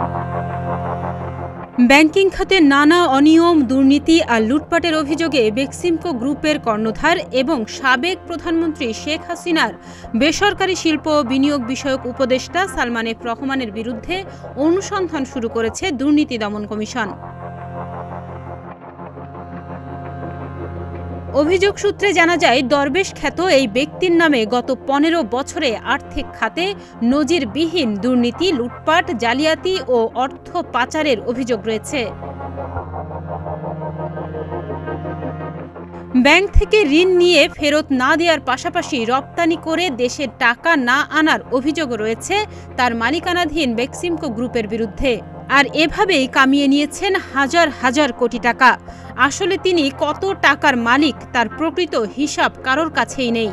Banking খাতে নানা অনিয়ম, দুর্নীতি আর লুটপাটের অভিযোগে বেক্সিমকো গ্রুপের কর্ণধার এবং সাবেক প্রধানমন্ত্রী শেখ হাসিনার বেসরকারি শিল্প ও বিনিয়োগ বিষয়ক উপদেষ্টা সালমান এফ রহমানের বিরুদ্ধে অনুসন্ধান শুরু করেছে দুর্নীতি দমন কমিশন। অভিযোগ সূত্রে জানা যায়, দরবেশ খ্যাত এই ব্যক্তির নামে গত ১৫ বছরে আর্থিক খাতে নজিরবিহীন দুর্নীতি, লুটপাট, জালিয়াতি ও অর্থ পাচারের অভিযোগ রয়েছে। ব্যাংক থেকে ঋণ নিয়ে ফেরত না দেওয়ার পাশাপাশি রপ্তানি করে দেশে টাকা না আনার অভিযোগ রয়েছে তার মালিকানাধীন বেক্সিমকো গ্রুপের বিরুদ্ধে। আর এভাবেই কামিয়ে নিয়েছেন হাজার হাজার কোটি টাকা। আসলে তিনি কত টাকার মালিক তার প্রকৃত হিসাব কারোর কাছেই নেই।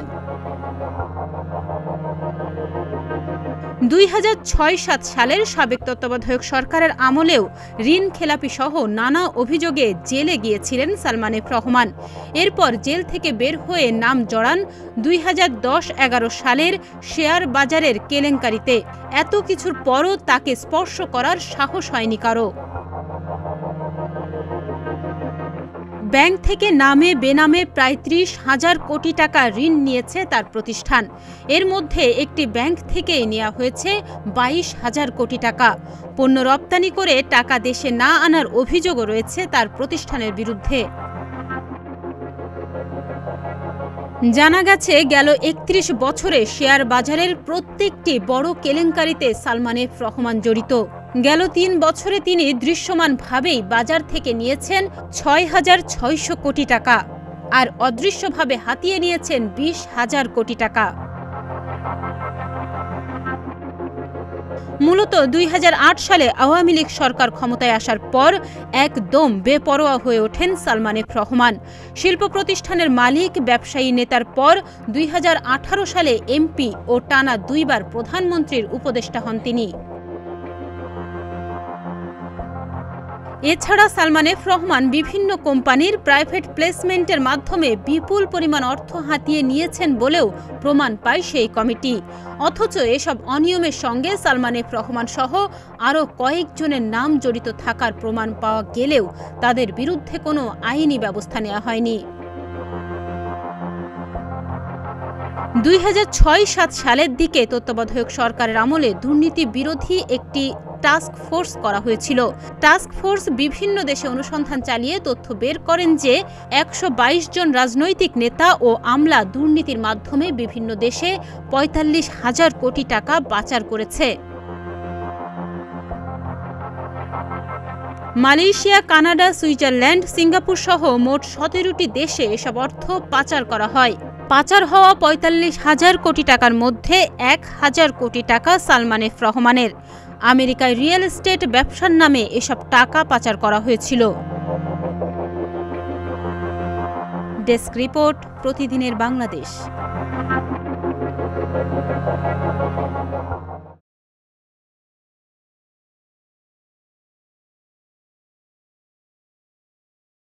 ২০০৬-৭ সালের সাবেক তত্ত্বাবধায়ক সরকারের আমলেও ঋণ খেলাপি সহ নানা অভিযোগে জেলে গিয়েছিলেন সালমান এফ রহমান। এরপর জেল থেকে বের হয়ে নাম জড়ান ২০১০-১১ সালের শেয়ার বাজারের কেলেঙ্কারিতে। এত কিছুর পরও তাকে স্পর্শ করার সাহস হয়নি কারো। ব্যাংক থেকে নামে বেনামে প্রায় ৩০,০০০ কোটি টাকা ঋণ নিয়েছে তার প্রতিষ্ঠান। এর মধ্যে একটি ব্যাংক থেকেই নেওয়া হয়েছে ২২,০০০ কোটি টাকা। পণ্য রপ্তানি করে টাকা দেশে না আনার অভিযোগও রয়েছে তার প্রতিষ্ঠানের বিরুদ্ধে। জানা গেছে, গেল ৩১ বছরে শেয়ার বাজারের প্রত্যেকটি বড় কেলেঙ্কারিতে সালমান এফ রহমান জড়িত। গেল ৩ বছরে তিনি দৃশ্যমানভাবেই বাজার থেকে নিয়েছেন ৬,৬০০ কোটি টাকা আর অদৃশ্যভাবে হাতিয়ে নিয়েছেন ২০,০০০ কোটি টাকা। মূলত ২০০৮ সালে আওয়ামী লীগ সরকার ক্ষমতায় আসার পর একদম বেপরোয়া হয়ে ওঠেন সালমান এফ রহমান। শিল্প প্রতিষ্ঠানের মালিক, ব্যবসায়ী নেতার পর ২০১৮ সালে এমপি ও টানা ২ বার প্রধানমন্ত্রীর উপদেষ্টা হন তিনি। এছাড়া সালমান এফ রহমান বিভিন্ন কোম্পানির প্রাইভেট প্লেসমেন্টের মাধ্যমে বিপুল পরিমাণ অর্থ হাতিয়ে নিয়েছেন বলেও প্রমাণ পায় সেই কমিটি। অথচ এসব অনিয়মের সঙ্গে সালমান এফ রহমান সহ আরও কয়েকজনের নাম জড়িত থাকার প্রমাণ পাওয়া গেলেও তাদের বিরুদ্ধে কোনো আইনি ব্যবস্থা নেওয়া হয়নি। ২০০৬-৭ সালের দিকে তত্ত্বাবধায়ক সরকারের আমলে দুর্নীতি বিরোধী একটি টাস্ক ফোর্স করা হয়েছিল। টাস্ক ফোর্স বিভিন্ন দেশে অনুসন্ধান চালিয়ে তথ্য বের করেন যে ১২২ জন রাজনৈতিক নেতা ও আমলা দুর্নীতির মাধ্যমে বিভিন্ন দেশে ৪৫,০০০ কোটি টাকা পাচার করেছে। মালয়েশিয়া, কানাডা, সুইজারল্যান্ড, সিঙ্গাপুর সহ মোট ১৭টি দেশে এসব অর্থ পাচার করা হয়। পাচার হওয়া ৪৫,০০০ কোটি টাকার মধ্যে ১,০০০ কোটি টাকা সালমান এফ রহমানের। আমেরিকায় রিয়েল এস্টেট ব্যবসার নামে এসব টাকা পাচার করা হয়েছিল। ডেস্ক রিপোর্ট, প্রতিদিনের বাংলাদেশ।